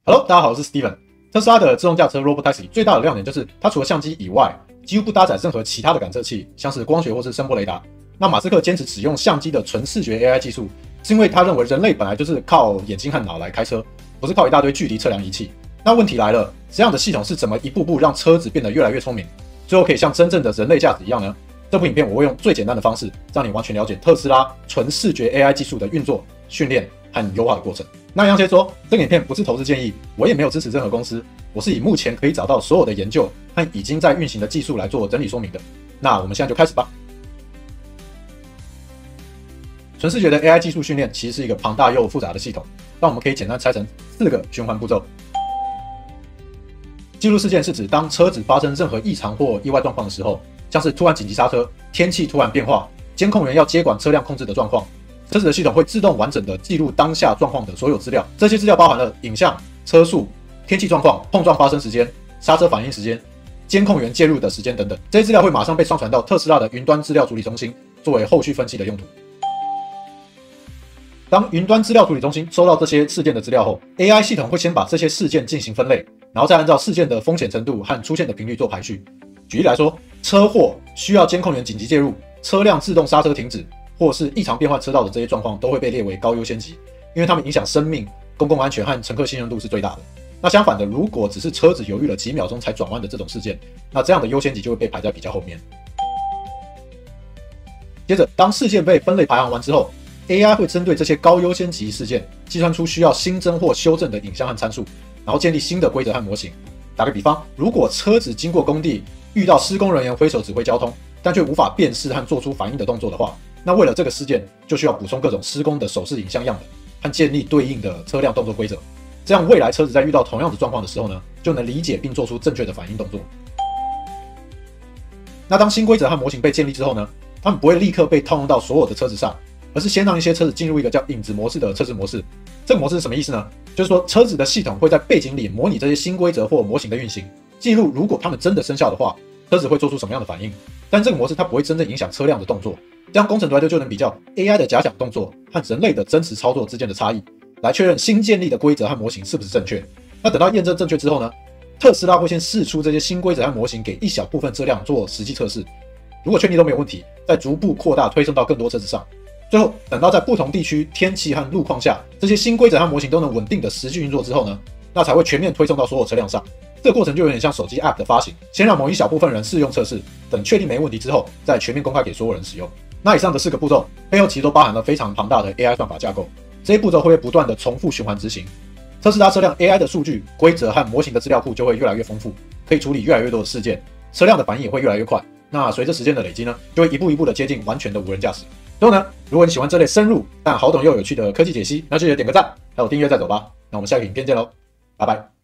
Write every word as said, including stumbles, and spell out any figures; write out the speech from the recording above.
Hello， 大家好，我是 Steven。特斯拉的自动驾车 Robotaxi 最大的亮点就是它除了相机以外，几乎不搭载任何其他的感测器，像是光学或是声波雷达。那马斯克坚持只用相机的纯视觉 A I 技术，是因为他认为人类本来就是靠眼睛和脑来开车，不是靠一大堆距离测量仪器。那问题来了，这样的系统是怎么一步步让车子变得越来越聪明，最后可以像真正的人类驾驶一样呢？这部影片我会用最简单的方式，让你完全了解特斯拉纯视觉 A I 技术的运作、训练和优化的过程。那杨先说，这个影片不是投资建议，我也没有支持任何公司，我是以目前可以找到所有的研究和已经在运行的技术来做整理说明的。那我们现在就开始吧。纯视觉的 A I 技术训练其实是一个庞大又复杂的系统，但我们可以简单拆成四个循环步骤。记录事件是指当车子发生任何异常或意外状况的时候，像是突然紧急刹车、天气突然变化、监控员要接管车辆控制的状况。车子的系统会自动完整的记录当下状况的所有资料，这些资料包含了影像、车速、天气状况、碰撞发生时间、刹车反应时间、监控员介入的时间等等。这些资料会马上被上传到特斯拉的云端资料处理中心，作为后续分析的用途。当云端资料处理中心收到这些事件的资料后 ，A I 系统会先把这些事件进行分类，然后再按照事件的风险程度和出现的频率做排序。举例来说，车祸需要监控员紧急介入，车辆自动刹车停止，或是异常变换车道的这些状况都会被列为高优先级，因为它们影响生命、公共安全和乘客信任度是最大的。那相反的，如果只是车子犹豫了几秒钟才转弯的这种事件，那这样的优先级就会被排在比较后面。接着，当事件被分类排行完之后 ，A I 会针对这些高优先级事件计算出需要新增或修正的影像和参数，然后建立新的规则和模型。打个比方，如果车子经过工地遇到施工人员挥手指挥交通，但却无法辨识和做出反应的动作的话，那为了这个事件，就需要补充各种施工的手势影像样本和建立对应的车辆动作规则，这样未来车子在遇到同样的状况的时候呢，就能理解并做出正确的反应动作。那当新规则和模型被建立之后呢，它们不会立刻被套用到所有的车子上，而是先让一些车子进入一个叫影子模式的测试模式。这个模式是什么意思呢？就是说车子的系统会在背景里模拟这些新规则或模型的运行，记录如果它们真的生效的话，车子会做出什么样的反应。但这个模式它不会真正影响车辆的动作。这样工程团队就能比较 A I 的假想动作和人类的真实操作之间的差异，来确认新建立的规则和模型是不是正确。那等到验证正确之后呢，特斯拉会先释出这些新规则和模型给一小部分车辆做实际测试，如果确定都没有问题，再逐步扩大推送到更多车子上。最后等到在不同地区、天气和路况下，这些新规则和模型都能稳定的实际运作之后呢，那才会全面推送到所有车辆上。这个过程就有点像手机 App 的发行，先让某一小部分人试用测试，等确定没问题之后，再全面公开给所有人使用。那以上的四个步骤背后其实都包含了非常庞大的 A I 算法架构，这些步骤会被不断的重复循环执行。特斯拉车辆 A I 的数据、规则和模型的资料库就会越来越丰富，可以处理越来越多的事件，车辆的反应也会越来越快。那随着时间的累积呢，就会一步一步的接近完全的无人驾驶。最后呢，如果你喜欢这类深入但好懂又有趣的科技解析，那就记得点个赞，还有订阅再走吧。那我们下个影片见喽，拜拜。